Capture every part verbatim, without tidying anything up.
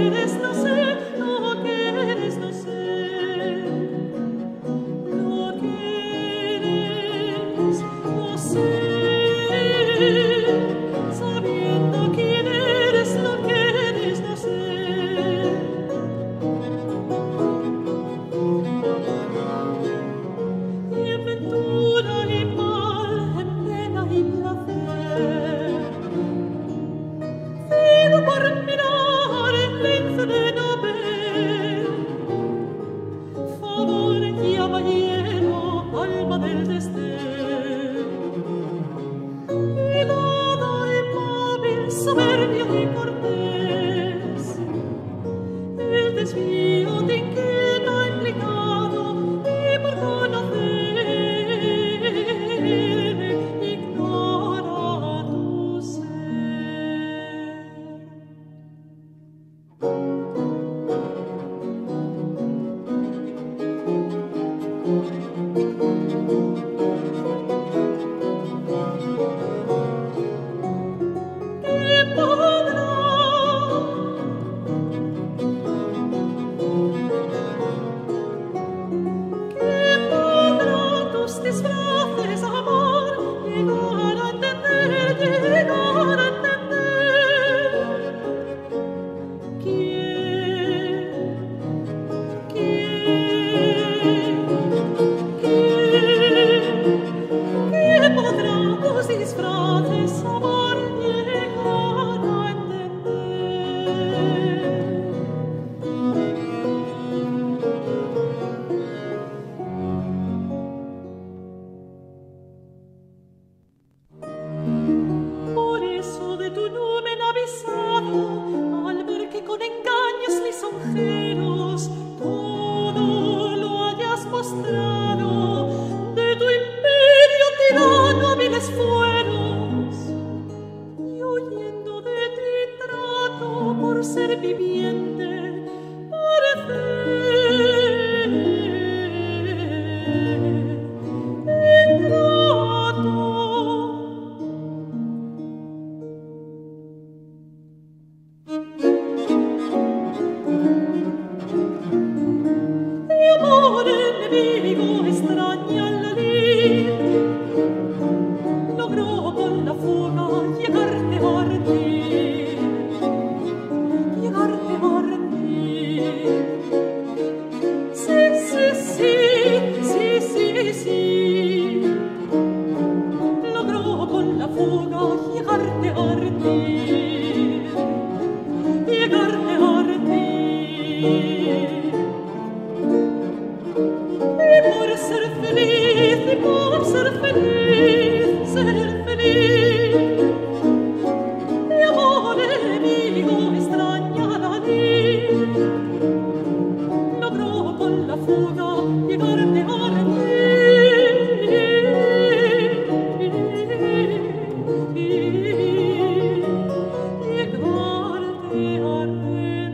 quieres no sé, lo quieres no sé, lo quieres no sé. Sabiendo quién eres, lo quieres no sé. Y en ventura y mal, en pena y placer, cedo por mirar el lince de no ver. Favor, caballero, alma del desdén, helada y móvil, soberbio y cortés, el desvío te inquieta implicado y por conocer ignora tu ser. ¿Qué podrá? ¿Qué podrá tus disfraces, amor, llegar a entender, llegar a entender? ¿Quién? ¿Quién? ¿Quién? ¿Qué podrá tus disfraces, amor, llegar a entender? Por eso de tu numen avisado, al ver que con engaños lisonjeros todo lo hayas mostrado, de tu imperio tirano hábiles fueros, y huyendo de ti trato por ser viviente, parecer ingrato. De amor enemigo extraña la lid, logró con la fuga llegarte a rendir, llegarte a rendir. Sí, sí, sí, sí, sí, sí. Logró con la fuga llegarte a rendir, llegarte a rendir. Y por ser feliz, y por ser feliz, ser feliz, de amor enemigo extraña la lid, logró con la fuga llegarte a rendir, llegarte a rendir.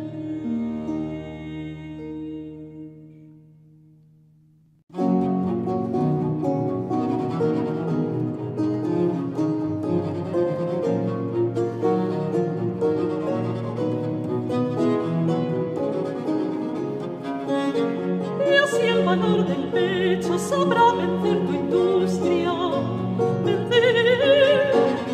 Y así el valor del pecho sabrá vencer tu industria, vencer,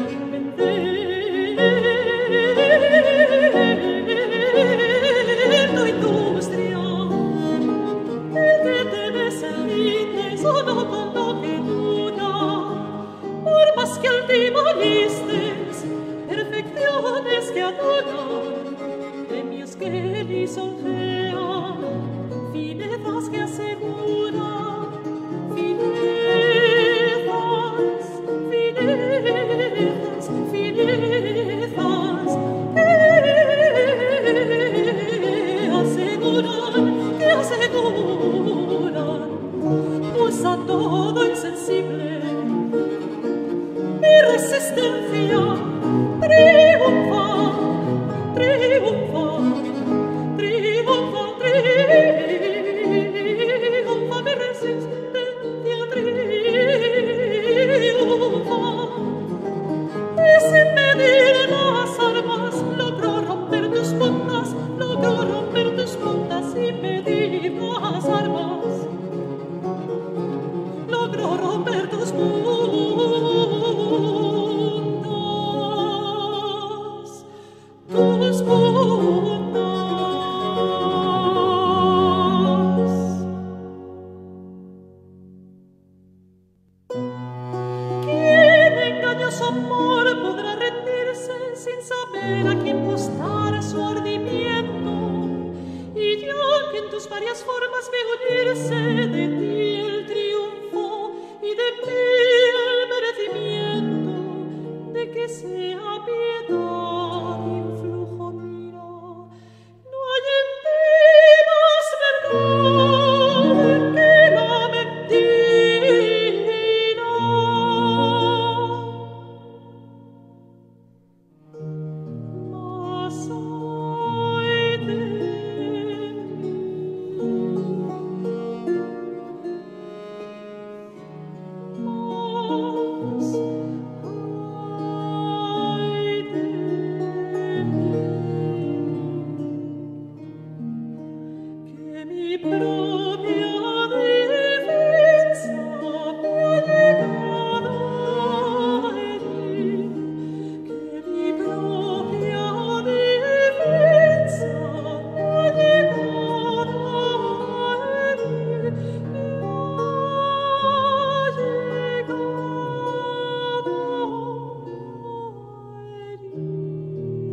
vencer tu industria. El que te desalites o no con lo que dura, por más que altivo listes, perfecciones que adoran, premios que lisonjean, finezas que aseguran, finezas, finezas, finezas que aseguran, que aseguran, pues a todo insensible mi resistencia triunfa, triunfa, triunfa, triunfa, mi resistencia triunfa. costar su ardimiento, y ya que en tus varias formas veo unirse de ti el triunfo y de mí el merecimiento, de que sea piedad influjo mira. No hay en ti más verdad que la mentira. Mas ay de mí, mas ay de mí, que mi propia defensa me ha llegado a herir, que mi propia defensa me ha llegado a herir, me ha llegado a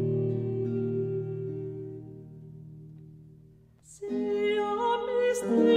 herir. Sea misterio